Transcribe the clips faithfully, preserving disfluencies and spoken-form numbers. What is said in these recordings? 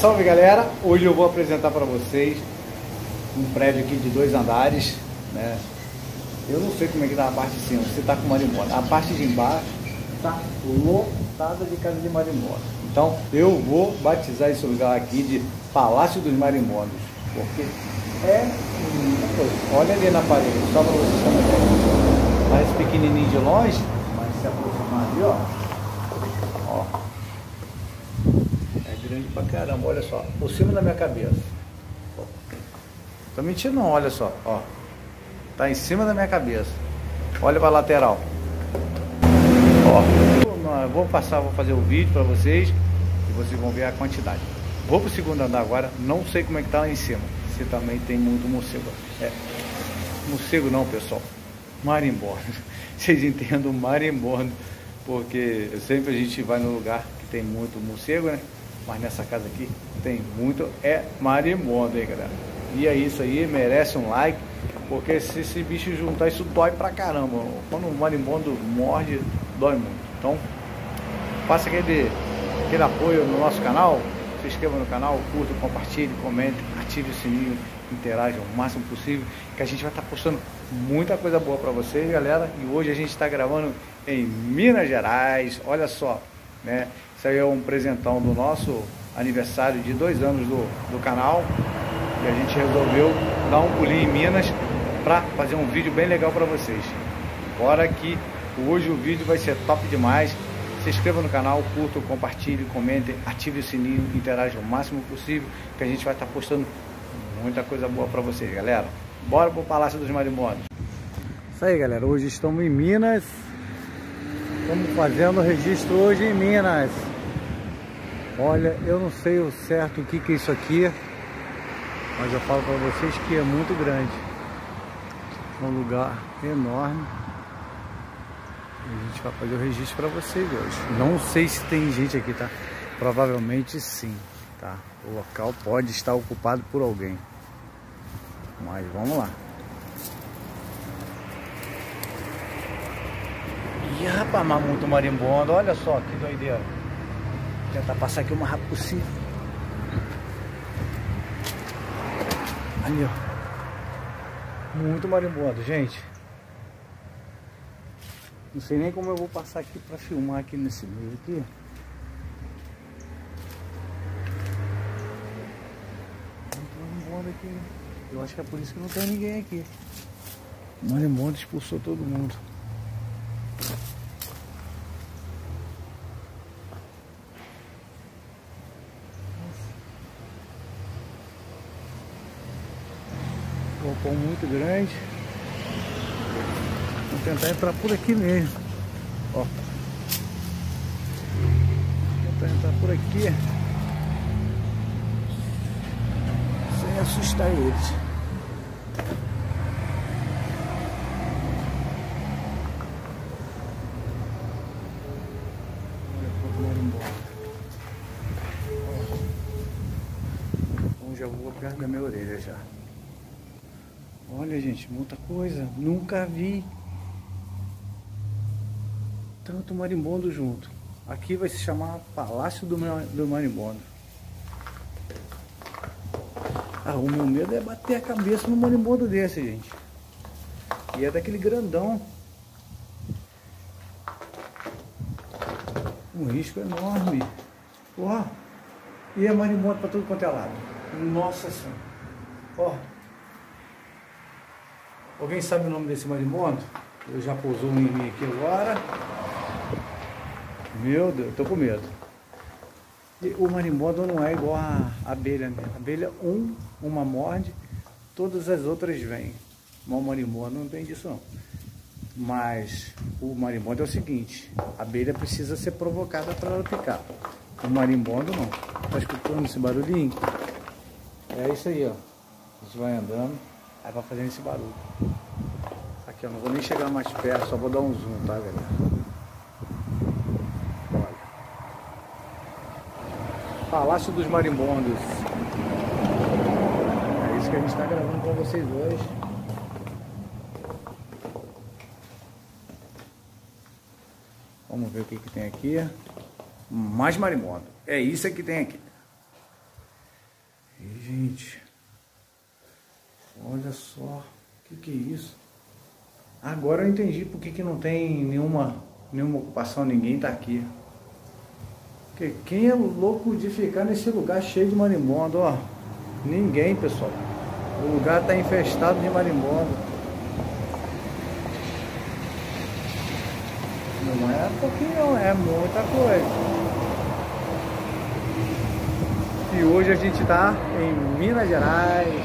salve galera, hoje eu vou apresentar para vocês um prédio aqui de dois andares, né? Eu não sei como é que tá a parte de cima, se tá com marimbondo. A parte de embaixo tá lotada de casa de marimbondo. Então eu vou batizar esse lugar aqui de Palácio dos Marimbondos, porque é muita coisa. Olha ali na parede, só para vocês terem uma ideia. Parece pequenininho de longe, mas se aproximar ali, ó, ó, é grande pra caramba. Olha só, por cima da minha cabeça. Tô mentindo não, olha só, ó. Tá em cima da minha cabeça. Olha pra lateral. Ó, eu vou passar, vou fazer o vídeo pra vocês e vocês vão ver a quantidade. Vou pro segundo andar agora, não sei como é que tá lá em cima. Se também tem muito morcego. É, morcego não, pessoal. Marimbondo. Vocês entendem marimbondo, porque sempre a gente vai no lugar que tem muito morcego, né? Mas nessa casa aqui tem muito, é marimbondo, hein, galera? E é isso aí, merece um like, porque se esse bicho juntar, isso dói pra caramba. Quando o marimbondo morde, dói muito. Então, faça aquele, aquele apoio no nosso canal, se inscreva no canal, curta, compartilhe, comente, ative o sininho, interaja o máximo possível, que a gente vai estar postando muita coisa boa pra vocês, galera. E hoje a gente está gravando em Minas Gerais, olha só, né? Isso aí é um presentão do nosso aniversário de dois anos do, do canal. E a gente resolveu dar um pulinho em Minas para fazer um vídeo bem legal para vocês. Bora que hoje o vídeo vai ser top demais. Se inscreva no canal, curta, compartilhe, comente, ative o sininho, interaja o máximo possível, que a gente vai estar postando muita coisa boa para vocês, galera. Bora pro Palácio dos Marimbondos. Isso aí, galera, hoje estamos em Minas. Estamos fazendo o registro hoje em Minas. Olha, eu não sei o certo o que que é isso aqui, mas eu falo para vocês que é muito grande. É um lugar enorme. A gente vai fazer o registro para vocês hoje. Não sei se tem gente aqui, tá? Provavelmente sim, tá? O local pode estar ocupado por alguém. Mas vamos lá. Ih, rapaz, mas muito marimbondo. Olha só que doideira. Vou tentar passar aqui o mais rápido possível. Ali, ó. Muito marimbondo, gente. Não sei nem como eu vou passar aqui pra filmar aqui nesse meio aqui. Muito marimbondo aqui. Eu acho que é por isso que não tem ninguém aqui. O marimbondo expulsou todo mundo. Galpão muito grande. Vou tentar entrar por aqui mesmo. Ó. Vou tentar entrar por aqui sem assustar eles. Olha quanto marimbondo. Então já vou perto da minha orelha já. Olha, gente, muita coisa. Nunca vi tanto marimbondo junto. Aqui vai se chamar Palácio do, do Marimbondo. Ah, o meu medo é bater a cabeça no marimbondo desse, gente. E é daquele grandão. Um risco enorme. Ó. E é marimbondo pra tudo quanto é lado. Nossa Senhora. Ó. Alguém sabe o nome desse marimbondo? Eu já pousou um em mim aqui agora. Meu Deus, eu tô com medo. E o marimbondo não é igual a abelha, né? A abelha, um, uma morde, todas as outras vêm. Mas o marimbondo não tem disso não. Mas o marimbondo é o seguinte, a abelha precisa ser provocada para ela picar. O marimbondo não. Tá escutando esse barulhinho? É isso aí, ó. A gente vai andando. Aí vai fazendo esse barulho. Aqui, eu não vou nem chegar mais perto, só vou dar um zoom, tá, galera? Olha. Palácio dos Marimbondos. É isso que a gente está gravando para vocês hoje. Vamos ver o que que tem aqui. Mais marimbondo. É isso que tem aqui. gente. Olha só. O que, que é isso? Agora eu entendi por que, que não tem nenhuma, nenhuma ocupação, ninguém tá aqui. Porque quem é louco de ficar nesse lugar cheio de marimbondo, ó? Ninguém, pessoal. O lugar está infestado de marimbondo. Não é pouquinho, é muita coisa. E hoje a gente está em Minas Gerais.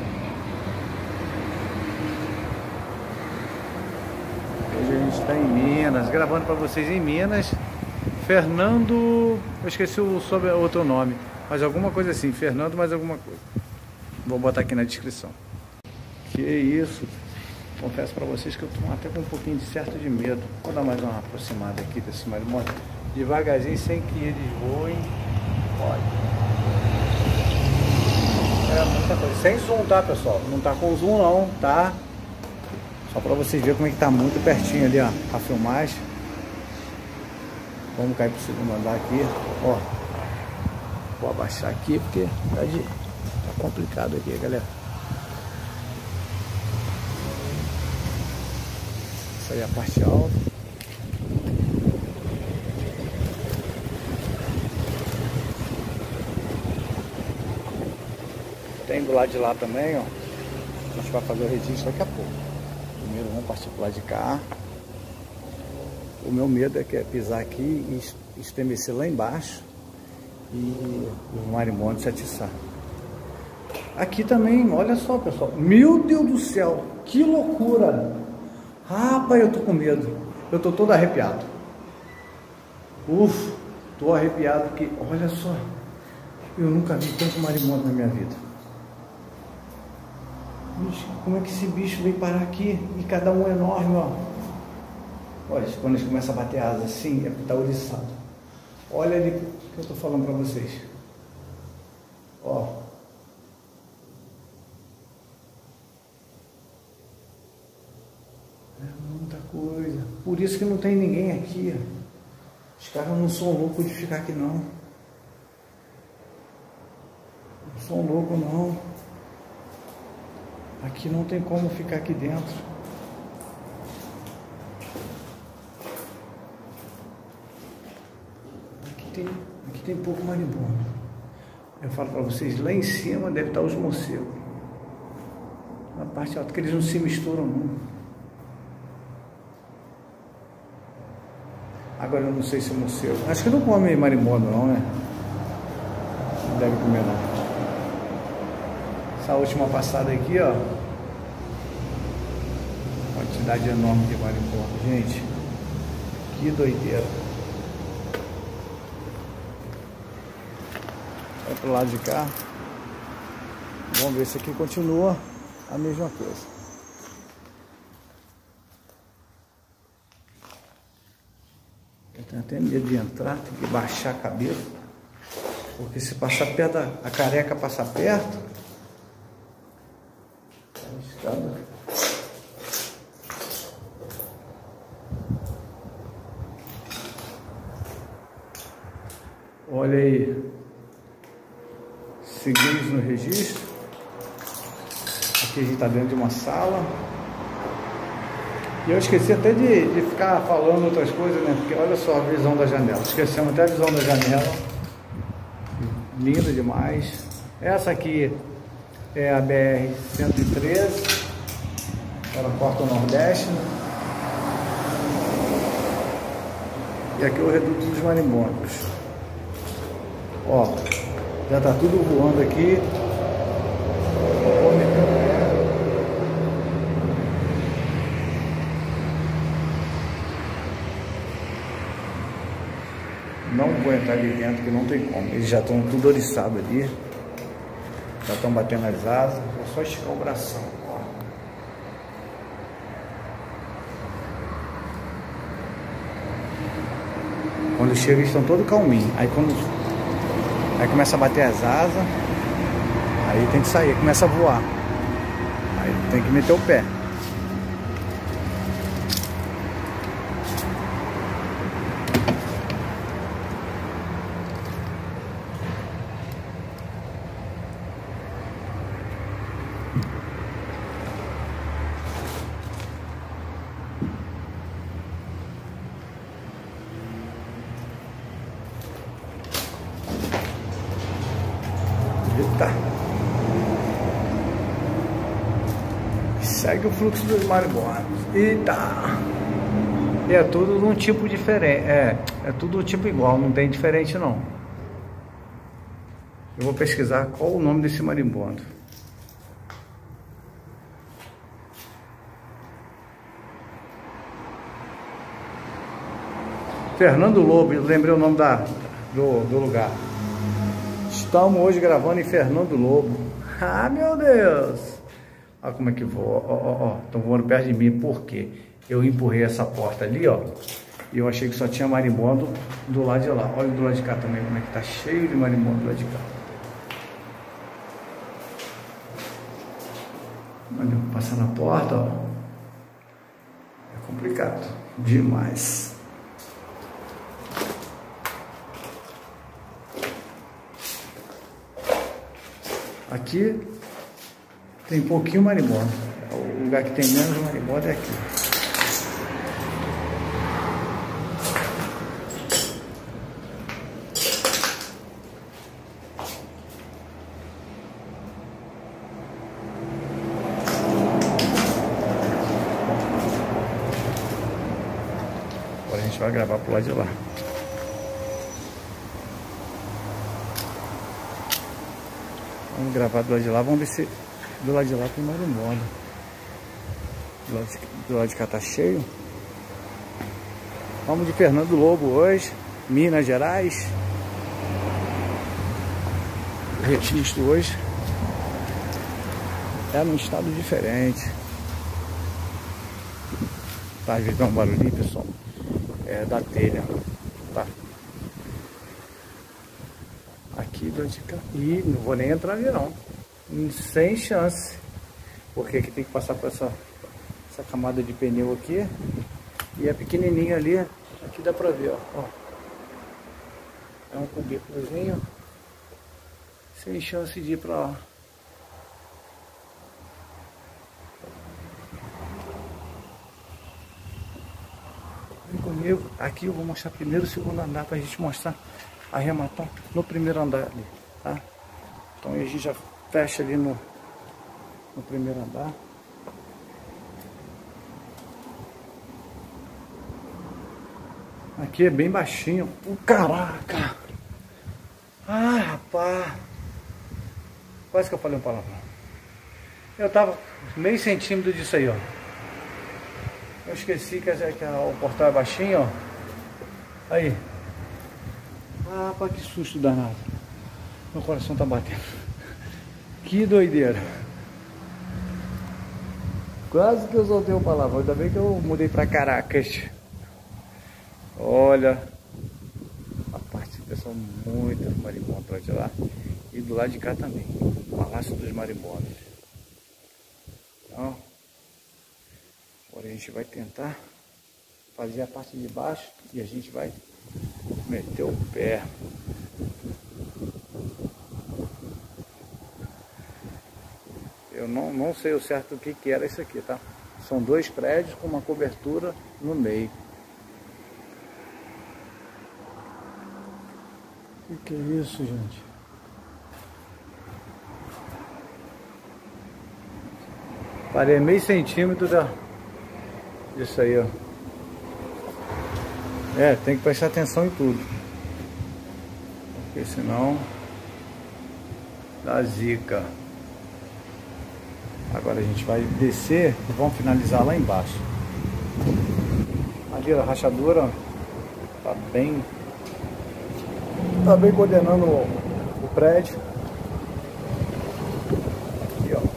Hoje a gente está em Minas, gravando para vocês em Minas. Fernando, eu esqueci o sobre outro nome, mas alguma coisa assim, Fernando, mais alguma coisa. Vou botar aqui na descrição. Que isso? Confesso para vocês que eu estou até com um pouquinho de certo de medo. Vou dar mais uma aproximada aqui desse marimbondo. Devagarzinho, sem que eles voem. Olha. É muita coisa. Sem zoom, tá, pessoal? Não tá com zoom não, tá? Só para vocês verem como é que tá muito pertinho ali, ó, a filmagem. Vamos cair pro segundo andar aqui, ó. Vou abaixar aqui porque tá, de... tá complicado aqui, galera. Essa aí é a parte alta. Tem do lado de lá também, ó. A gente vai fazer o registro daqui a pouco. Primeiro vamos partir pro lado de cá. O meu medo é que é pisar aqui e estremecer lá embaixo e o marimbondo se atiçar. Aqui também, olha só, pessoal. Meu Deus do céu, que loucura! Rapaz, eu tô com medo. Eu tô todo arrepiado. Uf, tô arrepiado porque, olha só, eu nunca vi tanto marimbondo na minha vida. Ixi, como é que esse bicho veio parar aqui? E cada um é enorme, ó. Olha, quando eles começam a bater asa assim, é porque tá oriçado. Olha ali o que eu tô falando pra vocês. Ó. É muita coisa. Por isso que não tem ninguém aqui. Os caras não são loucos de ficar aqui não. Não são loucos não. Aqui não tem como ficar aqui dentro. Tem, aqui tem pouco marimbondo. Eu falo para vocês, lá em cima deve estar os morcegos. Na parte alta, que eles não se misturam não. Agora eu não sei se é morcego. Acho que não come marimbondo não, né? Não deve comer não. Essa última passada aqui, ó. Quantidade enorme de marimbondo. Gente, que doideira. Vai pro lado de cá. Vamos ver se aqui continua a mesma coisa. Eu tenho até medo de entrar, tem que baixar a cabeça. Porque se passar perto, a careca passar perto. A escada. Olha aí. Seguimos no registro. Aqui a gente está dentro de uma sala. E eu esqueci até de, de ficar falando outras coisas, né? Porque olha só a visão da janela. Esquecemos até a visão da janela. Linda demais. Essa aqui é a B R cento e treze. Ela corta o Nordeste, né? E aqui é o reduto dos marimbondos. Ó. Já tá tudo voando aqui. Não vou entrar ali dentro, que não tem como. Eles já estão tudo oriçados ali. Já estão batendo as asas. Vou só esticar o bração. Ó. Quando chega, eles estão todos calminhos. Aí quando Aí começa a bater as asas, aí tem que sair, começa a voar. Aí tem que meter o pé. Segue o fluxo dos marimbondos. Eita! E é tudo de um tipo diferente. É, é tudo um tipo igual, não tem diferente não. Eu vou pesquisar qual o nome desse marimbondo. Fernando Lobo, eu lembrei o nome da, do, do lugar. Estamos hoje gravando em Fernando Lobo. Ah, meu Deus! Olha como é que voa. Ó, ó, ó. Estão voando perto de mim. Por quê? Eu empurrei essa porta ali, ó. E eu achei que só tinha marimbondo do lado de lá. Olha do lado de cá também, como é que tá cheio de marimbondo do lado de cá. Olha, passar na porta, ó. É complicado. Demais. Aqui tem pouquinho marimbondo. O lugar que tem menos marimbondo é aqui. Agora a gente vai gravar pro lado de lá. Vamos gravar do lado de lá, vamos ver se do lado de lá tem marimbondo. Do lado de, do lado de cá tá cheio. Vamos de Fernando Lobo hoje, Minas Gerais. O registro hoje é num estado diferente. Tá, às vezes dá um barulhinho, pessoal. É da telha, tá? Aqui do lado de cá. Ih, não vou nem entrar ali não. Sem chance. Porque aqui tem que passar por essa, essa camada de pneu aqui. E é pequenininho ali. Aqui dá pra ver, ó. É um cubículozinho. Sem chance de ir pra lá. Vem comigo. Aqui eu vou mostrar primeiro o segundo andar pra gente mostrar. Arrematar no primeiro andar ali, tá? Então a gente já fecha ali no, no primeiro andar. Aqui é bem baixinho. Oh, caraca! Ah, rapaz! Quase que eu falei um palavrão. Eu tava meio centímetro disso aí, ó. Eu esqueci que, que o portal é baixinho, ó. Aí. Ah, rapaz, que susto danado. Meu coração tá batendo. Que doideira. Quase que eu soltei o palavrão. Ainda bem que eu mudei pra Caracas. Olha. A parte do pessoal, muito marimbondo pra de lá. E do lado de cá também. O Palácio dos Marimbondos. Então, agora a gente vai tentar fazer a parte de baixo. E a gente vai meter o pé. Eu não, não sei o certo o que, que era isso aqui, tá? São dois prédios com uma cobertura no meio. O que, que é isso, gente? Parei meio centímetro da... disso aí, ó. É, tem que prestar atenção em tudo. Porque senão dá zica. Agora a gente vai descer e vamos finalizar lá embaixo. Ali a rachadura tá bem, tá bem coordenando o, o prédio. Aqui, ó.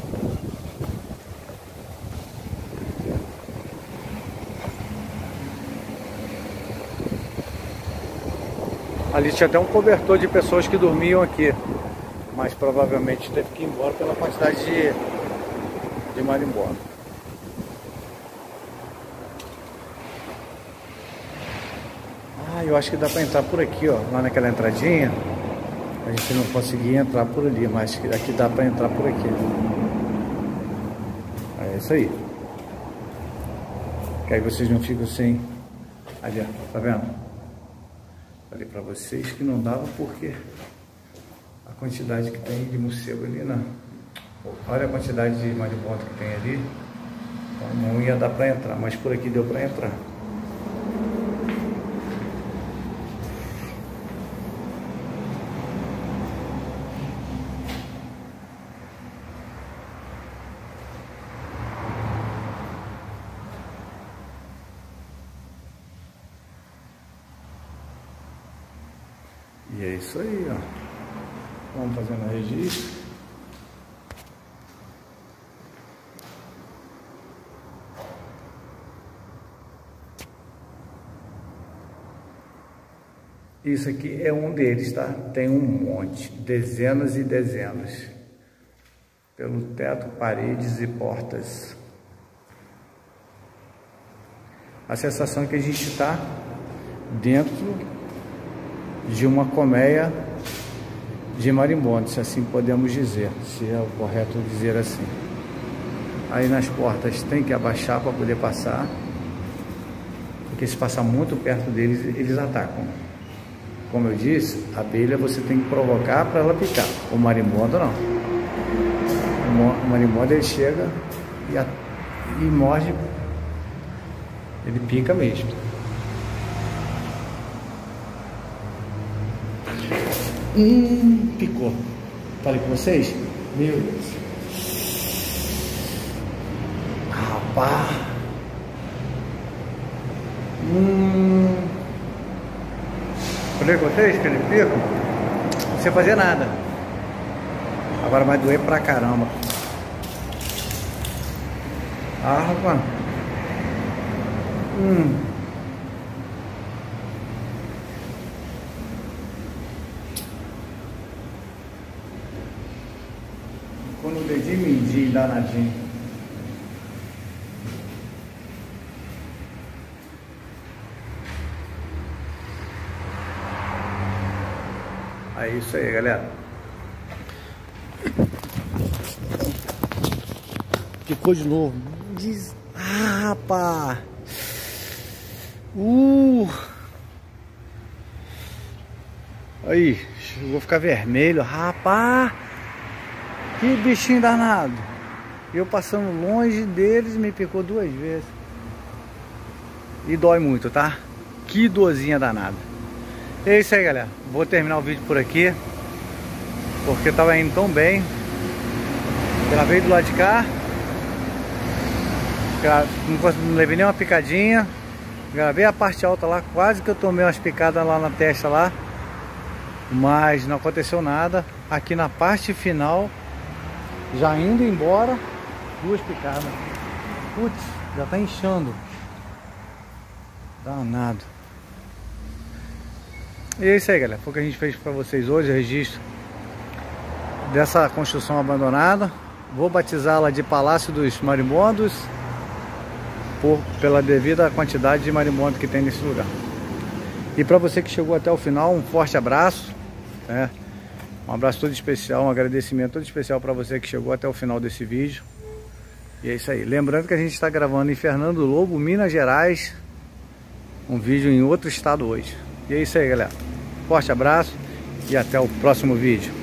Ali tinha até um cobertor de pessoas que dormiam aqui, mas provavelmente teve que ir embora pela quantidade de, de marimbondo. Ah, eu acho que dá para entrar por aqui, ó, lá naquela entradinha. A gente não conseguia entrar por ali, mas aqui dá para entrar por aqui. É isso aí. Que aí vocês não ficam sem... Ali, ó, tá vendo? Falei pra vocês que não dava porque a quantidade que tem de morcego ali, na... olha a quantidade de marimbondo que tem ali. Então não ia dar para entrar, mas por aqui deu para entrar. E é isso aí, ó. Vamos fazendo registro. Isso aqui é um deles, tá? Tem um monte, dezenas e dezenas. Pelo teto, paredes e portas. A sensação é que a gente está dentro de uma colmeia de marimbondo, se assim podemos dizer, se é o correto dizer assim. Aí nas portas tem que abaixar para poder passar, porque se passar muito perto deles, eles atacam. Como eu disse, a abelha você tem que provocar para ela picar, o marimbondo não. O marimbondo ele chega e, a, e morde, ele pica mesmo. Hum, picou. Falei com vocês? Meu Deus. Rapaz. Hum. Falei com vocês que ele pica? Não sei fazer nada. Agora vai doer pra caramba. Ah, rapaz. Hum. Quando o dedinho mindinho, danadinho. É isso aí, galera. Picou de novo. Diz... Ah, rapaz. Uh. Aí, vou ficar vermelho. Rapaz. Que bichinho danado. Eu passando longe deles, me picou duas vezes. E dói muito, tá? Que dorzinha danada. É isso aí, galera. Vou terminar o vídeo por aqui, porque tava indo tão bem. Gravei do lado de cá. Não levei nem uma picadinha. Gravei a parte alta lá. Quase que eu tomei umas picadas lá na testa lá, mas não aconteceu nada. Aqui na parte final, já indo embora, duas picadas. Putz, já tá inchando. Danado. E é isso aí, galera. Foi o que a gente fez pra vocês hoje, o registro dessa construção abandonada. Vou batizá-la de Palácio dos Marimbondos, por, pela devida quantidade de marimbondo que tem nesse lugar. E para você que chegou até o final, um forte abraço, né? Um abraço todo especial, um agradecimento todo especial para você que chegou até o final desse vídeo. E é isso aí. Lembrando que a gente está gravando em Fernando Lobo, Minas Gerais, um vídeo em outro estado hoje. E é isso aí, galera. Forte abraço e até o próximo vídeo.